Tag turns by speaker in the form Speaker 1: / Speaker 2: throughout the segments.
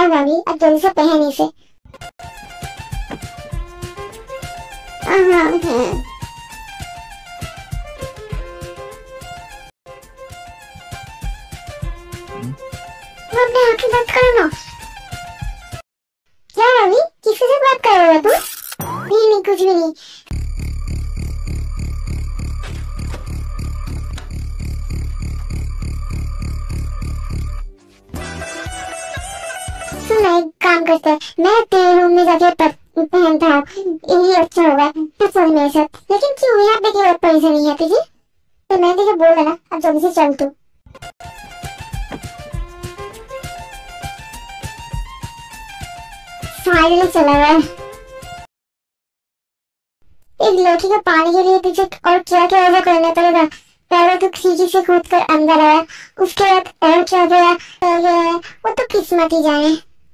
Speaker 1: भाभी अब जल्दी से पहन इसे। हाँ अपने आंखें बंद करो ना। क्या भाभी किसी से बात कर रहे हो तू? नहीं कुछ भी नहीं। सुन एक काम करते हैं, मैं तेरे रूम में जाके पहनता हूँ, यही अच्छा होगा तो चल मेरे साथ। लेकिन क्यों यहाँ पे क्यों पैसे नहीं है तुझे? तो मैं तुझे बोला ना अब जल्दी से चल तू। फाइनली चला गया। एक लड़की को पाने के लिए तुझे और क्या क्या ऐसा करना पड़ेगा। पहले तो खिड़की से कूद कर अंदर आया, उसके बाद और क्या गया वो तो किस्मत ही जाने।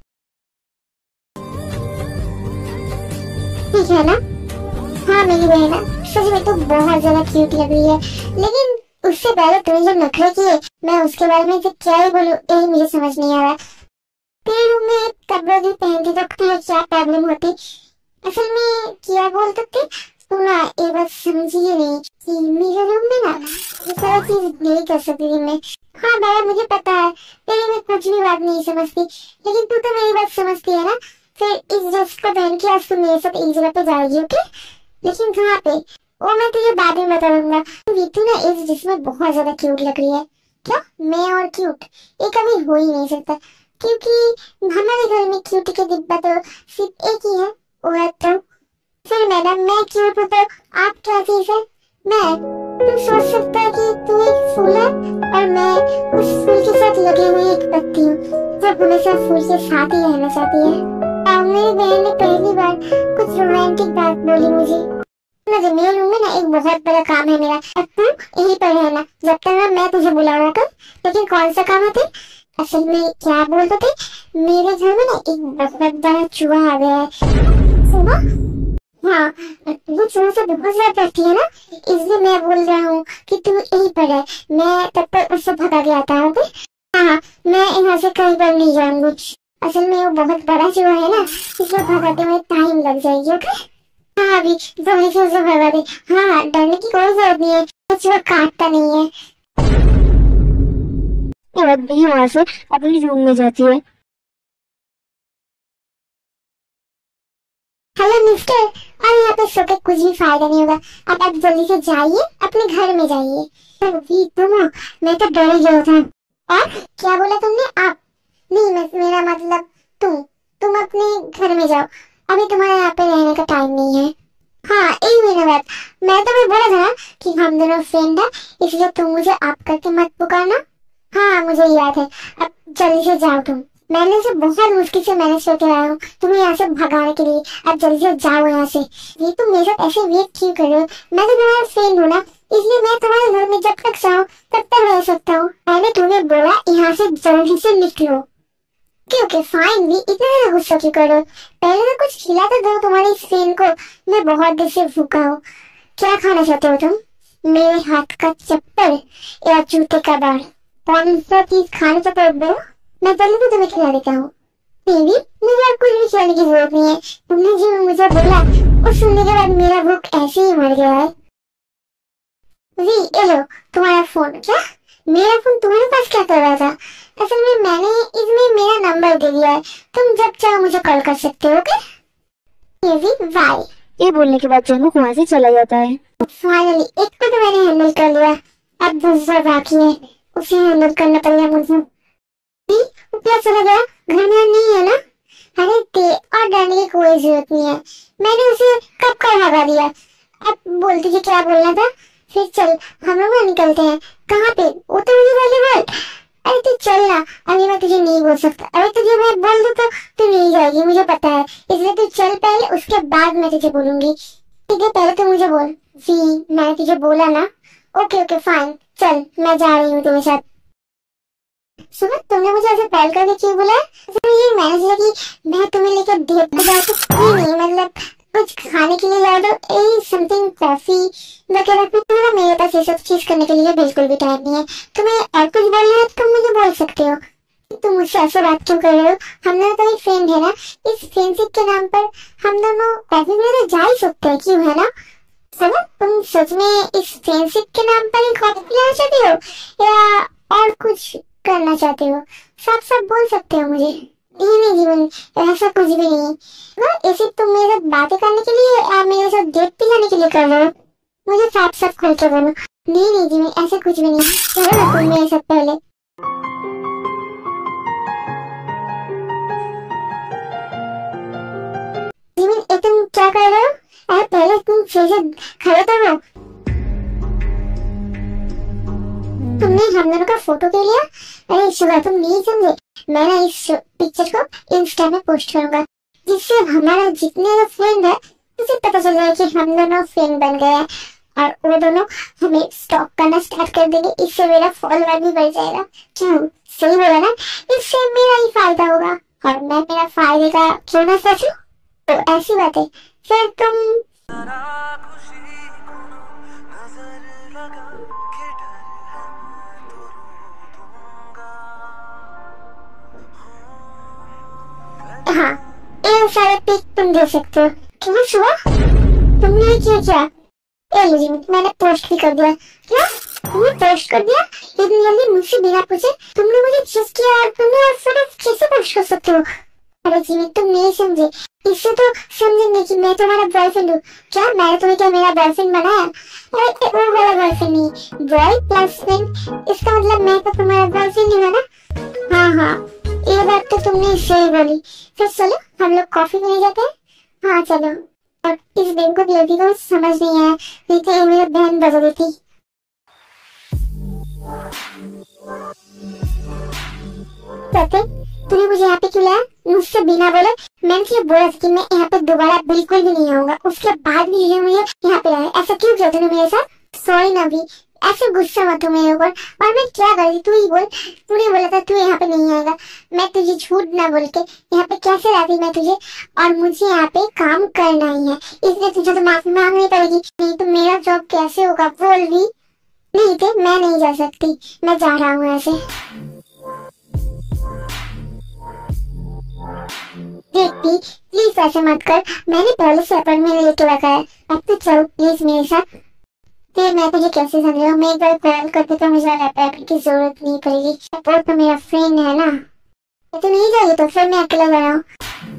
Speaker 1: ठीक है ना? हाँ मेरी बहना सच में तो बहुत ज्यादा क्यूट लग रही है, लेकिन उससे पहले तुमने जो नखरे किए मैं उसके बारे में क्या ही बोलूं यही मुझे समझ नहीं आ रहा। तेरे रूम में कपड़े भी पहनती तो तुम्हें क्या प्रॉब्लम होती? असल में क्या बोलते थे तू ना ये बात समझी नहीं कि मेरे रूम में ना ये सारा चीज नहीं कर सकती थी मैं। हाँ बाबा मुझे पता है तेरी मैं कुछ भी बात नहीं समझती, लेकिन तू तो मेरी बात समझती है ना। फिर इस ड्रेस को पहन के आज तू मेरे साथ एक जगह पे जाएगी ओके? लेकिन कहाँ पे वो मैं तुझे बाद में बता दूंगा। तू ना इस ड्रेस में बहुत ज्यादा क्यूट लग रही है। क्या मैं और क्यूट ये कभी हो ही नहीं सकता, क्योंकि हमारे घर में क्यूट के डिब्बा तो सिर्फ एक ही है वो है तो। फिर मैडम मैं क्यूट हूँ तो आप क्या चीज है? मैं तू सोच सकता है कि तू एक फूल है और मैं उस फूल के साथ लगी हुई एक पत्ती हूँ जो हमेशा फूल के साथ ही रहना चाहती है। मेरी बहन ने पहली बार कुछ रोमांटिक बात बोली मुझे। मेरे रूम में ना एक बहुत बड़ा काम है मेरा, तू यहीं पर रहना जब तक ना मैं तुझे बुलाऊंगा कर। लेकिन कौन सा काम है? असल में क्या बोलते थे मेरे घर में ना एक बहुत बड़ा चूहा आ गया है। सुना? हाँ वो चूहा से बहुत ज्यादा डरती है ना, इसलिए मैं बोल रहा हूँ कि तू यहीं पर है, मैं तब तक उससे भगा के आता हूँ। हाँ मैं यहाँ से कहीं पर नहीं जाऊंगी। असल में वो बहुत बड़ा चूहा है ना, इसलिए भगाते में टाइम लग जाएगी ओके? हाँ अभी जल्दी से उसे भगा दे। हाँ डरने की कोई जरूरत नहीं है, वो चूहा काटता नहीं है। वहां से अपनी रूम में जाती है। हेलो मिस्टर, और यहाँ पे सो के कुछ भी फायदा नहीं होगा, अब आप जल्दी से जाइए अपने घर में जाइए। तुम मैं तो डर ही गया था। और क्या बोला तुमने? आप नहीं मेरा मतलब तुम अपने घर में जाओ, अभी तुम्हारे यहाँ पे रहने का टाइम नहीं है। हाँ एक महीना बाद मैं तुम्हें बोला था कि हम दोनों फ्रेंड है, इसलिए तुम मुझे आप करके मत पुकारना। हाँ मुझे याद है, अब जल्दी से जाओ तुम। मैंने से बहुत मुश्किल से मैनेज करके आया हूँ तुम्हें यहाँ से भगाने के लिए, अब जल्दी से जाओ यहाँ से। ये तुम मेरे साथ ऐसे वेट क्यों कर रहे हो? मैं तो तुम्हारा फ्रेंड हूँ ना, इसलिए मैं तुम्हारे घर में जब तक चाहूँ तब तक रह सकता हूँ। मैंने तुम्हें बोला यहाँ से जल्दी से निकलो। ओके फाइन भी इतना गुस्सा क्यों कर रहे हो? पहले तो कुछ खिला तो दो तुम्हारी फ्रेंड को, मैं बहुत देर से भूखा हूँ। क्या खाना चाहते हो तुम? मेरे हाथ का चप्पल या जूते का बार? कौन सा चीज खाने चाहते हो? मैं जल्दी से तुम्हें खिला देता हूँ। बेबी मुझे अब कुछ भी खिलाने की जरूरत नहीं है, तुमने जो मुझे बोला वो सुनने के बाद मेरा भूख ऐसे ही मर गया है। ये लो तुम्हारा फोन। क्या मेरा फोन तुम्हारे पास क्या कर रहा था? असल में मैंने इसमें मेरा नंबर दे दिया है, तुम जब चाहो मुझे कॉल कर सकते हो ओके? बाय।
Speaker 2: ये बोलने के बाद जन्नत वहाँ से चला जाता है।
Speaker 1: फाइनली एक को तो मैंने हैंडल कर लिया, अब दूसरा बाकी है, उसे हैंडल करना पड़ेगा मुझे। क्या चला गया? घर में नहीं है ना? अरे और डरने की कोई जरूरत नहीं है, मैंने उसे कब का भगा दिया। अब बोलती थी क्या बोलना था? फिर चल हम लोग निकलते हैं। कहाँ पे? वो तो मुझे पहले बोल। अरे तू चल ना, अभी मैं तुझे नहीं बोल सकता। अरे तुझे मैं बोल दूँ तो तू नहीं जाएगी मुझे पता है, इसलिए तू चल पहले, उसके बाद मैं तुझे बोलूंगी। ठीक है पहले तू मुझे बोल। मैंने तुझे बोला ना। ओके फाइन चल मैं जा रही हूँ तेरे साथ। सुनो तुमने मुझे ऐसे पहल करके क्यों बोला? तो ये मैंने सोचा कि मैं तुम्हें लेकर डेट पे जाती, नहीं मतलब कुछ खाने के लिए जा दो, समथिंग कॉफी वगैरह। फिर मेरे पास ये सब चीज करने के लिए बिल्कुल भी टाइम नहीं है। तुम्हें और कुछ बोलना है तुम मुझे बोल सकते हो, तुम मुझसे ऐसे बात क्यों कर रहे हो? हम दोनों तो एक फ्रेंड है ना। इस फ्रेंडशिप के नाम पर हम दोनों कॉफी पीने तो जा ही सकते हैं, क्यों, है ना? समझ, तुम सच में इस फ्रेंडशिप के नाम पर ही कॉफी पिलाना चाहते हो या और कुछ करना चाहते हो? साफ साफ बोल सकते हो मुझे। नहीं नहीं जीवन, ऐसा कुछ भी नहीं है। ऐसे तुम मेरे साथ बातें करने के लिए या मेरे साथ डेट पे जाने के लिए कर रहे हो? मुझे साफ साफ खोल के बोलो। नहीं नहीं जीवन, ऐसा कुछ भी नहीं है। चलो ना तुम मेरे साथ पहले। जीवन, ये तुम क्या कर रहे हो? अरे पहले तुम फिर से खड़े तो हो। तुमने हम दोनों का फोटो ले लिया। अरे शुभा, तुम नहीं समझे। मैं ना इस पिक्चर को इंस्टा में पोस्ट करूंगा, जिससे हमारा जितने फ्रेंड है उसे पता चल जाए कि हम दोनों फ्रेंड बन गए हैं, और वो दोनों हमें स्टॉक करना स्टार्ट कर देंगे। इससे मेरा फॉलोअर भी बढ़ जाएगा। क्यों, सही बोला ना? इससे मेरा ही फायदा होगा, और मैं मेरा फायदे का क्यों ना सोचूं? तो ऐसी बात है, फिर तुम हाँ, ये सारे पिक तुम दे सकते हो। क्या हुआ? तुमने ये क्या? ए लीजिए, मैंने पोस्ट भी कर दिया। क्या तुमने पोस्ट कर दिया? इतनी जल्दी मुझसे बिना पूछे तुमने मुझे चीज किया और तुमने और फिर कैसे पोस्ट कर सकते हो? अरे जीवन, तुम नहीं समझे। इससे तो समझेंगे कि मैं तुम्हारा बॉयफ्रेंड हूँ। क्या मैंने तुम्हें क्या मेरा बॉयफ्रेंड बनाया? अरे वो वाला बॉयफ्रेंड नहीं, बॉय प्लस फ्रेंड। इसका मतलब मैं तो तुम्हारा बॉयफ्रेंड ही हूँ ना। हाँ हाँ, ये बात तो तुमने सही बोली। फिर चलो हम लोग कॉफी पीने जाते हैं। हाँ चलो। और इस बेवकूफ लड़की को समझ नहीं आया, नहीं तो ये मेरी बहन बजा देती। तूने मुझे यहाँ पे क्यों लाया? मुझसे बिना बोले? मैंने तुझे बोला था कि मैं यहाँ पे दोबारा बिल्कुल भी नहीं आऊंगा। उसके बाद भी ये मुझे यहाँ पे लाया। ऐसा क्यों किया तूने मेरे साथ? सॉरी नबी, ऐसे गुस्सा मत हो मेरे ऊपर। और मैं क्या कर रही, तू ही बोल। तूने बोला था तू यहाँ पे नहीं आएगा, मैं तुझे झूठ ना बोल के यहाँ पे कैसे लाती मैं तुझे? और मुझे यहाँ पे काम करना ही है, इसलिए तुझे तो माफी मांगनी पड़ेगी। नहीं तो मेरा जॉब कैसे होगा बोल भी। नहीं थे, मैं नहीं जा सकती, मैं जा रहा हूँ ऐसे। देख प्लीज ऐसे मत कर, मैंने पहले से अपॉइंटमेंट लेके रखा है। अब तो चल प्लीज मेरे साथ। फिर मैं तुझे कैसे समझाऊं? मैं एक बार कॉल करके तो मुझे पैक की जरूरत नहीं पड़ेगी। वो तो मेरा फ्रेंड है ना। तो नहीं जाएगी तो फिर मैं अकेला जा रहा हूँ।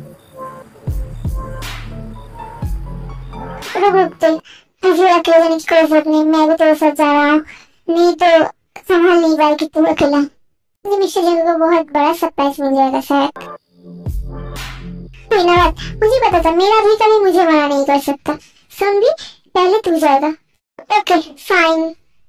Speaker 1: रुक तुझे अकेले जाने की कोई जरूरत नहीं, मैं भी तेरे साथ जा रहा हूँ। नहीं तो संभाल नहीं पाएगी तू अकेला। मुझे मिस्टर जंग को बहुत बड़ा सरप्राइज मिल जाएगा शायद। मुझे पता था मेरा भी कभी मुझे मना नहीं कर सकता। सुन भी, पहले तू जाएगा। Okay fine.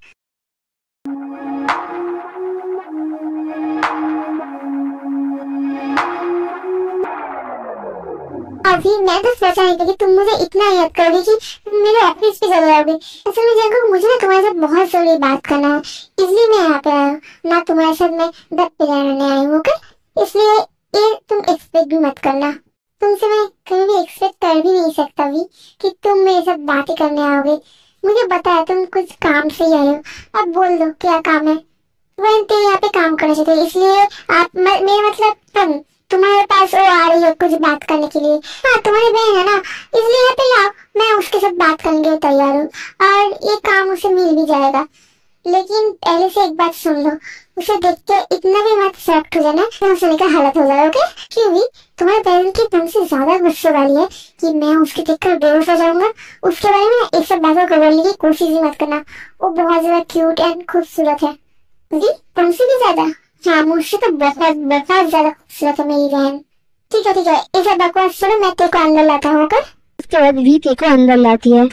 Speaker 1: अभी मैं तो सोचा नहीं था कि तुम मुझे इतना याद करोगे कि तुम मेरे ऑफिस पे चले जाओगे। असल में जंग, मुझे ना तुम्हारे साथ बहुत जरूरी बात करना है, इसलिए मैं यहाँ पे आया हूँ। ना तुम्हारे साथ मैं दब पे रहने आई हूँ, इसलिए ये तुम एक्सपेक्ट भी मत करना। तुमसे मैं कभी भी एक्सपेक्ट कर भी नहीं सकता भी कि तुम मेरे साथ बातें करने आओगे। मुझे पता है तुम कुछ काम से ही आए हो। अब बोल दो क्या काम है? वैसे यहाँ पे काम करना चाहते, इसलिए आप मेरा मतलब तुम्हारे पास वो आ रही है कुछ बात करने के लिए। हाँ, तुम्हारी बहन है ना, इसलिए यहाँ पे लाओ, मैं उसके साथ बात करने के लिए तैयार हूँ और ये काम उसे मिल भी जाएगा। लेकिन पहले से एक बात सुन लो, उसे देख के इतना भी मत शॉक्ड हो जाना हंसने का हालत हो जाए। ओके? क्यों भी तुम्हारे बहन की तुमसे ज्यादा गुस्से वाली है कि मैं उसके देखकर बेहोश हो जाऊंगा। उसके बारे में एक सब बातों को बोलने की कोशिश ही मत करना। वो बहुत ज्यादा क्यूट एंड खूबसूरत है। जी, तुमसे भी ज्यादा? हाँ, मुझसे तो बहुत बहुत ज्यादा खूबसूरत है मेरी बहन। ठीक है ये सब बकवास छोड़ो, मैं तेरे को अंदर लाता हूँ।
Speaker 2: उसके बाद भी तेरे को अंदर लाती है।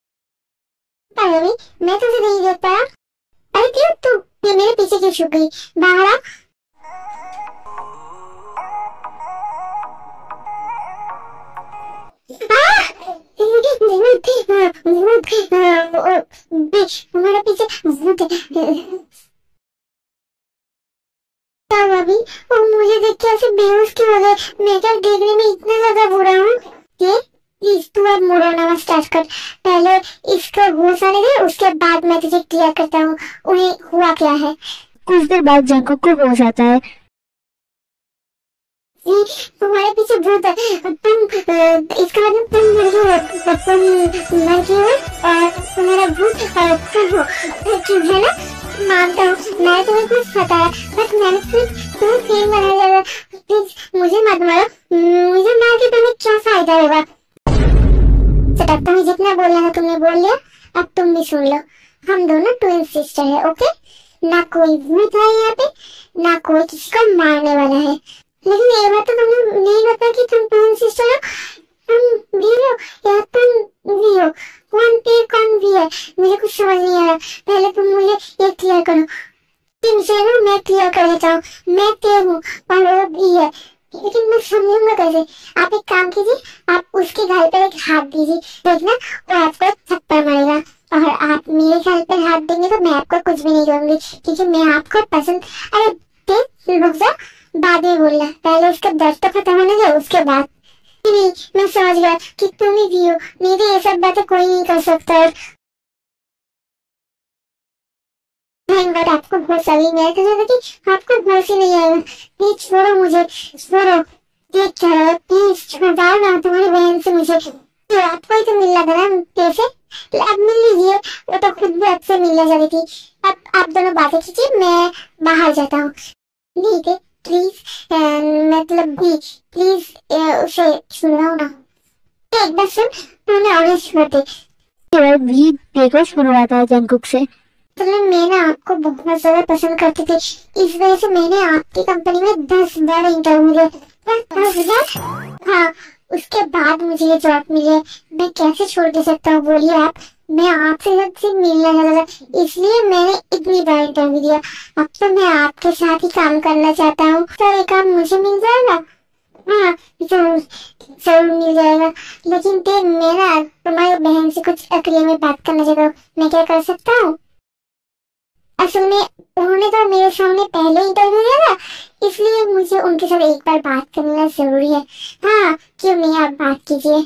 Speaker 1: मैं तुझे नहीं देख पाया। अरे क्यों तू ये मेरे पीछे क्यों छुप गई? बाहर आ। तुम्हारे पीछे अभी मुझे देख के ऐसे बेहोश क्यों हो गए? मैं क्या देखने में इतना ज्यादा बुरा हूँ? प्लीज तू अब मुड़ना स्टार्ट कर। पहले इसको होश आने दे, उसके बाद मैं तुझे क्लियर करता हूँ उन्हें हुआ क्या है।
Speaker 2: कुछ देर बाद जंको को होश आता है।
Speaker 1: जी तुम्हारे पीछे भूत है, तुम इसका मतलब तुम मर गए हो, तुम मर गए हो और तुम्हारा भूत तुम हो, क्यों है ना? मानता हूँ मैं तुम्हें कुछ बताया, बट मैंने तुम्हें फेम बनाया जाएगा। प्लीज मुझे मत मारो, मुझे मार के तुम्हें क्या फायदा होगा? चटक, तुम्हें जितना बोलना था तुमने बोल लिया, अब तुम भी सुन लो। हम दोनों ट्विन सिस्टर है, ओके? ना कोई भूत है यहाँ पे, ना कोई किसी को मारने वाला है। लेकिन ये बात तो तुमने नहीं बताया कि तुम ट्विन सिस्टर हो। तुम भी हो या तुम भी हो? कौन पे कौन भी है मुझे कुछ समझ नहीं आ रहा। पहले तुम मुझे ये क्लियर करो। तुम से ना मैं क्लियर कर देता हूँ, मैं तेज हूँ और वो भी है, लेकिन मैं समझूंगा कैसे? आप एक काम कीजिए, आप उसके गाल पर एक हाथ दीजिए, देखना वो आपको थप्पड़ मारेगा। और आप मेरे गाल पर हाथ देंगे तो मैं आपको कुछ भी नहीं करूंगी, क्योंकि मैं आपको पसंद। अरे देख, रुक जा, बाद में बोलना, पहले उसका दर्द तो खत्म होने दे, उसके बाद। नहीं, मैं समझ गया कि तुम ही भी हो, नहीं तो ये सब बातें कोई नहीं कर सकता। बट आपको होश अभी मेरे को कि आपको होश ही नहीं आएगा। प्लीज छोड़ो मुझे, छोड़ो। देख क्या रहा है, प्लीज छोड़ो ना तुम्हारी बहन से मुझे। तो आपको ही तो मिलना था ना पैसे, अब मिल लीजिए। वो तो खुद भी आपसे मिलना चाहती थी। अब आप दोनों बातें कीजिए, मैं बाहर जाता हूँ। नहीं थे प्लीज, मतलब भी प्लीज उसे छुड़ाओ ना। एक बार सुन, तूने और छोड़ दे।
Speaker 2: भी देखो शुरू आता है जंगकुक से।
Speaker 1: मैं ना आपको बहुत ज्यादा पसंद करती थी, इस वजह से मैंने आपकी कंपनी में 10 बार इंटरव्यू दिया। 10 बार? हाँ, उसके बाद मुझे ये जॉब मिली। मैं कैसे छोड़ दे सकता हूँ बोलिए आप? मैं आपसे सबसे मिलना चाहता था, इसलिए मैंने इतनी बार इंटरव्यू दिया। अब तो मैं आपके साथ ही काम करना चाहता हूँ। तो ये काम मुझे मिल जाएगा? हाँ जरूर जरूर मिल जाएगा, लेकिन देख मैं ना तुम्हारी बहन से कुछ अकेले में बात करना चाहता हूँ। मैं क्या कर सकता हूँ? असल में उन्होंने तो मेरे सामने पहले इंटरव्यू दिया था, इसलिए मुझे उनके साथ एक बार बात करना जरूरी है। हाँ क्यों नहीं, आप बात कीजिए।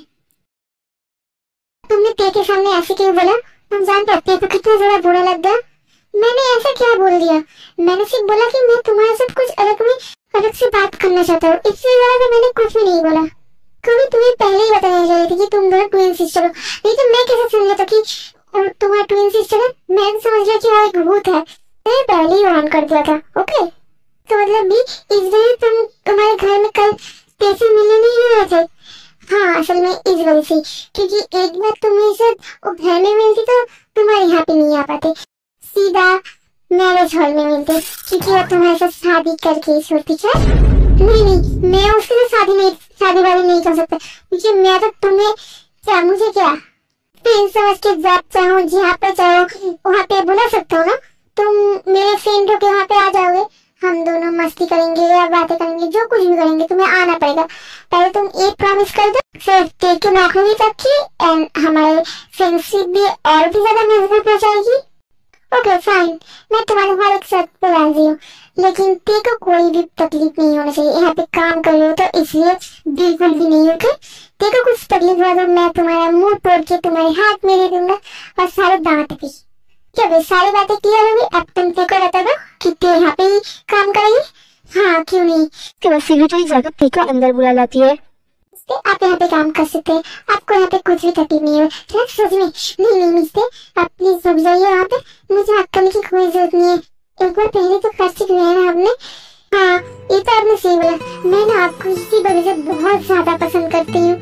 Speaker 1: तुमने ते के सामने ऐसे क्यों बोला? तुम जानते हो ते को कितना ज्यादा बुरा लग गया। मैंने ऐसा क्या बोल दिया? मैंने सिर्फ बोला कि मैं तुम्हारे साथ कुछ अलग से बात करना चाहता हूँ, इससे ज्यादा तो मैंने कुछ भी नहीं बोला। कभी तुम्हें पहले ही बताना चाहिए थी कि तुम दोनों ट्विन सिस्टर हो, नहीं तो मैं कैसे समझ लेता कि और तुम्हारा ट्विन सिस्टर है? मैं समझ लिया कि वो एक भूत है, मैंने पहले ही वार्न कर दिया था। ओके, तो मतलब भी इस वजह तुम्हारे घर में कल पैसे मिलने नहीं हुए थे? हाँ असल में इस वजह से, क्योंकि एक बार तुम्हें साथ वो घर में मिलती तो तुम्हारे यहाँ पे नहीं आ पाते, सीधा मैरिज हॉल में मिलते, क्योंकि वो तुम्हारे साथ शादी करके छोड़ती है। नहीं, मैं उसके साथ शादी वादी नहीं कर सकता, क्योंकि मैं तो तुम्हें क्या, मुझे क्या फ्रेंड समझ के जब चाहो जहाँ पे चाहो वहाँ पे बुला सकता हूँ ना। तुम मेरे फ्रेंड हो के वहाँ पे आ जाओगे, हम दोनों मस्ती करेंगे या बातें करेंगे, जो कुछ भी करेंगे। तुम्हें आना पड़ेगा, पहले तुम एक प्रॉमिस कर दो, फिर टेक के नौकरी तक की एंड हमारे फ्रेंडशिप भी और भी ज्यादा मजबूत हो जाएगी। ओके फाइन, मैं तुम्हारे हर एक शर्त पे राजी हूँ, लेकिन ते को कोई भी तकलीफ नहीं होना चाहिए। यहाँ पे काम कर रहे हो तो इसलिए बिल्कुल भी नहीं। ओके, ते को कुछ तकलीफ हुआ तो मैं तुम्हारा मुंह तोड़ के तुम्हारे हाथ में दे दूंगा और सारे दांत भी। क्या भाई सारी बातें क्लियर होगी? अब तुम ते को बता दो कि ते यहाँ पे ही काम करेगी। हाँ क्यों नहीं।
Speaker 2: तो बस सिगरेट जाकर ते को अंदर बुला लाती है।
Speaker 1: आप यहाँ पे काम कर सकते हैं, आपको यहाँ पे कुछ भी तकलीफ नहीं है। क्या सच में? नहीं मिस्ते, आप प्लीज रुक जाइए वहाँ पे, मुझे हाथ करने की कोई जरूरत नहीं है। एक बार पहले तो कर चुके हैं ना आपने। हाँ ये तो आपने सही बोला, मैं ना आपको इसी वजह से बहुत ज्यादा पसंद करती हूँ।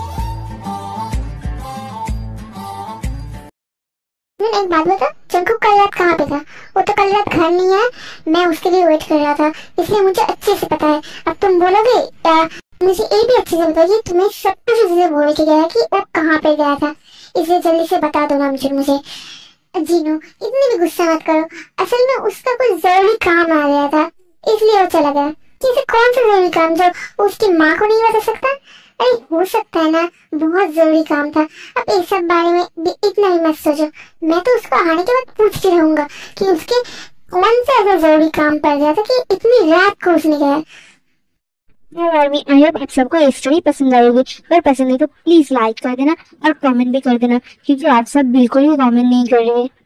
Speaker 1: एक बात बता, जंकुक कल रात कहाँ पे था? वो तो कल रात घर नहीं है, मैं उसके लिए वेट कर रहा था, इसलिए मुझे अच्छे से पता है। अब तुम बोलोगे मुझे ये भी अच्छे से बताइए तुम्हें सब कुछ उससे बोल के गया कि वो कहाँ पे गया था, इसलिए जल्दी से बता दो ना मुझे। जीनू इतनी भी गुस्सा मत करो, असल में उसका कोई जरूरी काम आ गया था इसलिए वो चला गया। किसी कौन सा जरूरी काम जो उसकी माँ को नहीं बता सकता? अरे हो सकता है ना, बहुत जरूरी काम था। अब इस सब बारे में इतना ही मत सोचो, मैं तो उसको आने के बाद पूछती रहूंगा कि उसके कौन सा ऐसा जरूरी काम पड़ गया था कि इतनी रात को उसने गया।
Speaker 2: आई होप आप सबको ये स्टोरी पसंद आएगी, अगर पसंद है तो प्लीज लाइक कर देना और कमेंट भी कर देना, क्योंकि आप सब बिल्कुल भी कमेंट नहीं कर रहे हैं।